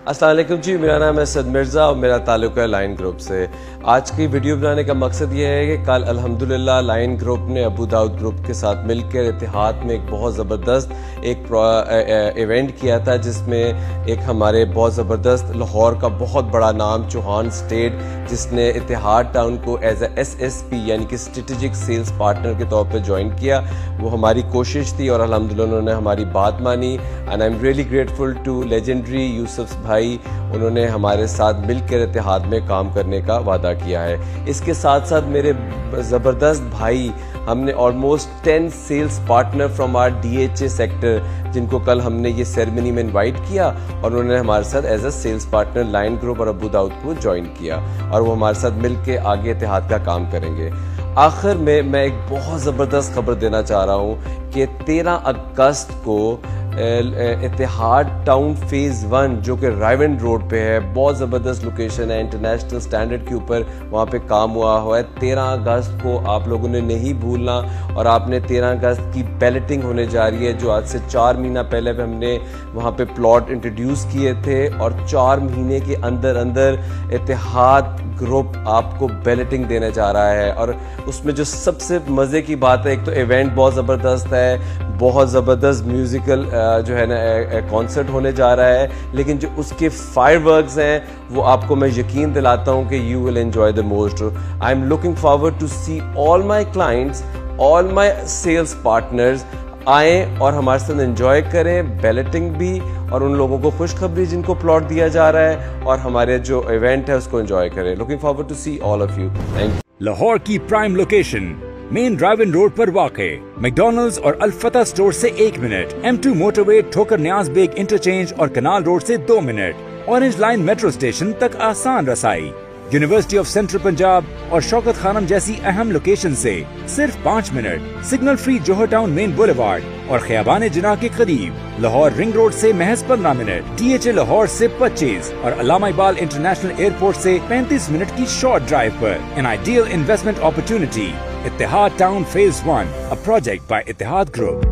अस्सलाम वालेकुम जी, मेरा नाम है सद मिर्ज़ा और मेरा ताल्लुक़ है लाइन ग्रुप से। आज की वीडियो बनाने का मकसद ये है कि कल अल्हम्दुलिल्लाह लाइन ग्रुप ने अबू दाऊद ग्रुप के साथ मिलकर इत्तेहाद में एक बहुत ज़बरदस्त एक इवेंट किया था, जिसमें एक हमारे बहुत ज़बरदस्त लाहौर का बहुत बड़ा नाम चौहान स्टेट, जिसने इत्तेहाद टाउन को एज ए SSP यानी कि स्ट्रेटेजिक सेल्स पार्टनर के तौर पर ज्वाइन किया। वो हमारी कोशिश थी और अल्हम्दुलिल्लाह उन्होंने हमारी बात मानी and I am really grateful to legendary Yusuf भाई। उन्होंने हमारे साथ मिलकर इत्तेहाद में काम करने का वादा किया है। इसके साथ साथ मेरे ज़बरदस्त भाई, हमने almost 10 sales partner from our DHA sector, जिनको कल हमने ये सेरेमनी में इनवाइट किया और उन्होंने हमारे साथ as a sales partner line group और अबू दाऊद को ज्वाइन किया और वो हमारे साथ मिलकर आगे इत्तेहाद का काम करेंगे। आखिर में मैं एक बहुत ज़बरदस्त खबर देना चाह रहा हूँ कि 13 अगस्त को इत्तेहाद टाउन फेज़ 1 जो कि रायवन रोड पे है, बहुत ज़बरदस्त लोकेशन है, इंटरनेशनल स्टैंडर्ड के ऊपर वहाँ पे काम हुआ है। 13 अगस्त को आप लोगों ने नहीं भूलना और आपने 13 अगस्त की बैलेटिंग होने जा रही है, जो आज से 4 महीना पहले हमने वहाँ पे प्लॉट इंट्रोड्यूस किए थे और 4 महीने के अंदर अंदर इत्तेहाद ग्रुप आपको बैलेटिंग देने जा रहा है। और उसमें जो सबसे मज़े की बात है, एक तो इवेंट बहुत ज़बरदस्त है, बहुत ज़बरदस्त म्यूज़िकल जो है ना कॉन्सर्ट होने जा रहा है, लेकिन जो उसके फायरवर्क्स हैं वो आपको मैं यकीन दिलाता हूँ कि you will enjoy the most. I am looking forward to see all my clients, all my sales partners आए और हमारे साथ एंजॉय करें, बैलेटिंग भी, और उन लोगों को खुशखबरी जिनको प्लॉट दिया जा रहा है, और हमारे जो इवेंट है उसको एंजॉय करें। Looking forward to see all of you. Thank you. Lahore की prime location, main Raiwind road पर वाक़े, मैकडॉनल्ड्स और अल-फतह स्टोर से 1 मिनट, M2 मोटरवे ठोकर न्याज बेग इंटरचेंज और कनाल रोड से 2 minute, orange line metro station तक आसान रसाई, यूनिवर्सिटी ऑफ सेंट्रल पंजाब और शौकत खानम जैसी अहम लोकेशन से सिर्फ 5 minute, signal free Johar town main boulevard और खियाबान जिना के करीब, लाहौर रिंग रोड से महज 15 मिनट, DHA लाहौर से 25 और अल्लामा इकबाल इंटरनेशनल एयरपोर्ट से 35 मिनट की शॉर्ट ड्राइव पर। An ideal investment opportunity, Ittehad town phase 1, a project by Ittehad group.